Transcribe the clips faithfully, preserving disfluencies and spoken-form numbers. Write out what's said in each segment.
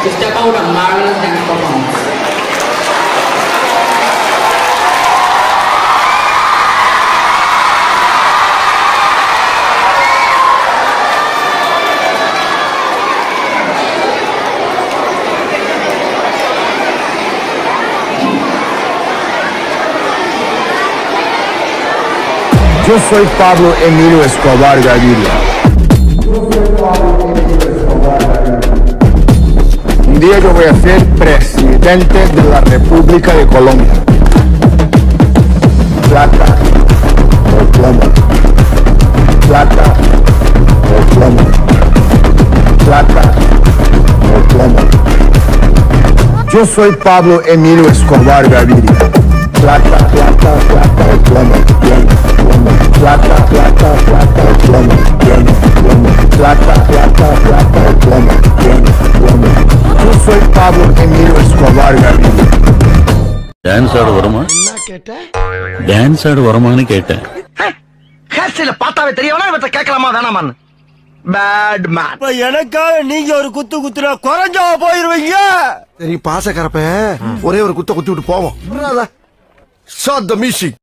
to step out a marvelous dance performance. Yo soy Pablo Emilio Escobar Gaviria. Un día yo voy a ser presidente de la República de Colombia. Plata o plomo. Plata o plomo. Plata o plomo. Yo soy Pablo Emilio Escobar Gaviria. Plata, plata, plata o plomo. Plata, plata, plata o plomo. Plata, plata, plata o plomo. Yo soy Pablo Emilio Escobar Gaviria. Dance ஆட வருமா? என்ன கேட்ட? Dance ஆட வருமான்னு கேட்டேன். ஹேர்ஸ்டைல பார்த்தாவே தெரியவனா இவட்ட கேட்கலாமா வேணாமான்னு? Bad man. இப்ப எனக்காக நீங்க ஒரு குத்து குத்துனா குறஞ்சா போயிருவீங்க. சரி பாசக்கறப்ப ஒரே ஒரு குத்த குத்தி விட்டு போவோம். Shut the music.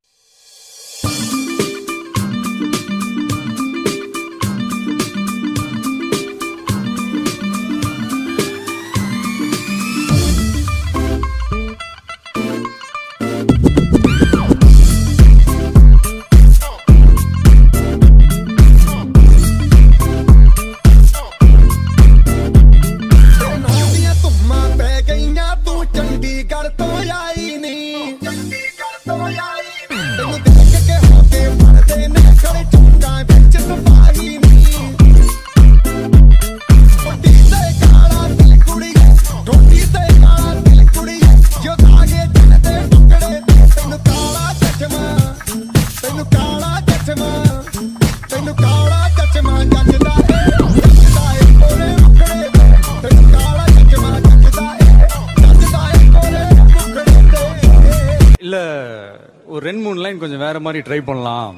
இல்ல ஒரு ரெண்டு மூணு லைன் கொஞ்சம் வேற மாதிரி ட்ரை பண்ணலாம்.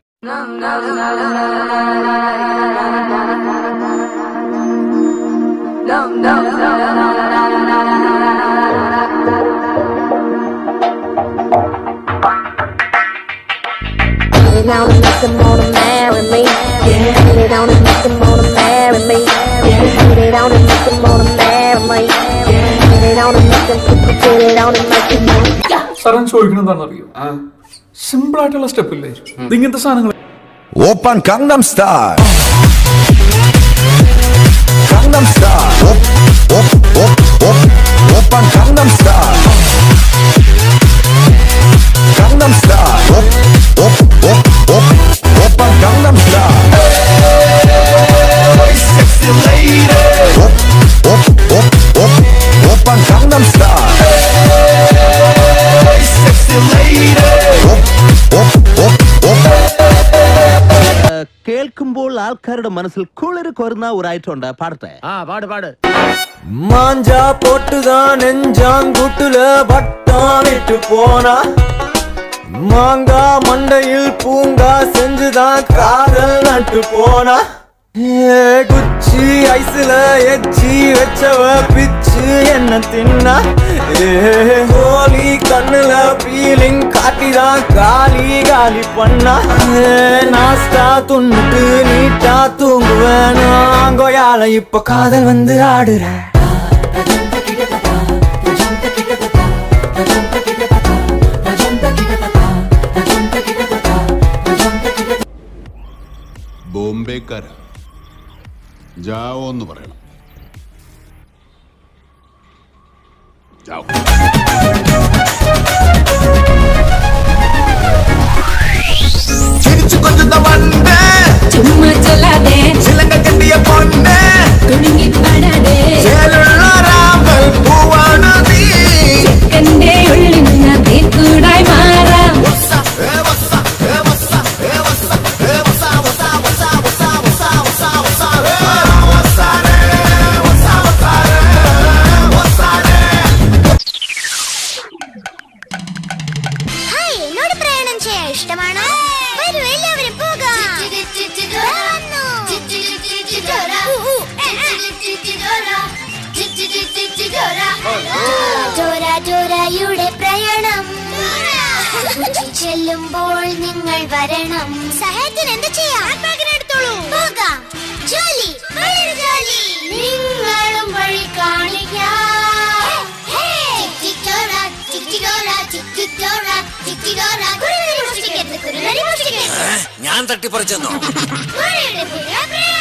Down and make them wanna marry me. Yeah. Put it down and make them wanna marry me. Yeah. Put it down and make them wanna marry me. Yeah. Put it down and make them put it down and make them wanna. Saran ചോദിക്കണം എന്താണെന്നറിയോ? Simple ആയിട്ടുള്ള step ഇല്ലേ? ഇങ്ങനത്തെ സാധനങ്ങൾ. Open Gangnam Style. Gangnam Style. Op op op op. Open Gangnam Style. Gangnam Style. Op op op op. Open Gangnam Style. Hey, sexy lady. Op op op op. Open Gangnam Style. Hey, sexy lady. Op op op op. കേൾക്കുമ്പോൾ ആൾക്കാരുടെ മനസ്സിൽ കുളിര് കൊരുന്ന ഒരായിട്ടുണ്ട്. പാടട്ടെ? ആ പാട് പാട്. മാഞ്ചാ പൊട്ടുതാ നെഞ്ചാങ്കുട്ടുല ഭട്ടാനിട്ട് പോനാ மாங்கா மண்டையில் பூங்கா செஞ்சுதான் காதல் நட்டு போனா குச்சி ஐஸ்ல எச்சி வச்சவ பிச்சு என்ன தின்னா கோலி கண்ணுல பீலிங் காட்டிதான் காலி காலி பண்ணா நாஸ்டா துண்ணுட்டு நீட்டா தூங்குவேன் ஆங்கோயால இப்ப காதல் வந்து ஆடுற ബോംബെക്കാര ജാവോ എന്ന് പറയണം. ചിരിച്ചു കൊഞ്ചുന്ന വണ്ട് ചുമ്മാ ചൊല്ലാതെ ചിലങ്ക കെട്ടിയ പൊണ്ണ് കുടുങ്ങി പാടാതെ ചേലുള്ള രാമൽ പൂവാണ് നീ ചെക്കന്റെ ഉള്ളിൽ നിന്ന് തീക്കൂടായി മാറാം. എന്നോട് പ്രയാണം ചെയ്യാൻ ഇഷ്ടമാണോ? വരൂ എല്ലാവരും പോകാം. ജോര ജോരയുടെ പ്രയാണം ചെല്ലുമ്പോൾ നിങ്ങൾ വരണം. സഹായത്തിന് എന്താ ചെയ്യാം? എടുത്തോളൂ. പോകാം. ജോലി ജോലി നിങ്ങളും വഴി കാണിക്കാം. ഞാൻ തട്ടിപ്പറിച്ചെന്നോ?